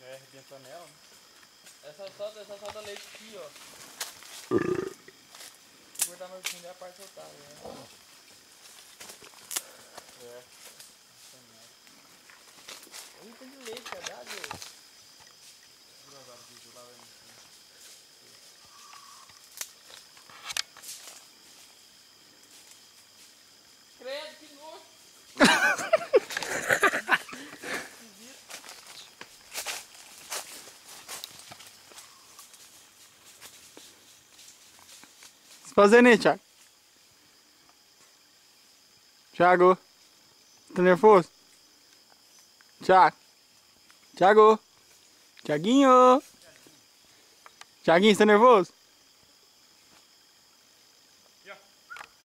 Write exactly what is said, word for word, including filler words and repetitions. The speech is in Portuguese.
É, arrebentou nela, né? Essa só, essa só da leite aqui, ó. Vou cortar mais fundo é a parte soltada, né? É. Aí tem de leite, verdade, ô? Engraçado aqui, eu tava vendo. Credo, que nojo! O que você tá fazendo aí, Thiago? Thiago? Tá nervoso? Thiago? Thiago? Thiaguinho? Thiaguinho, você tá nervoso?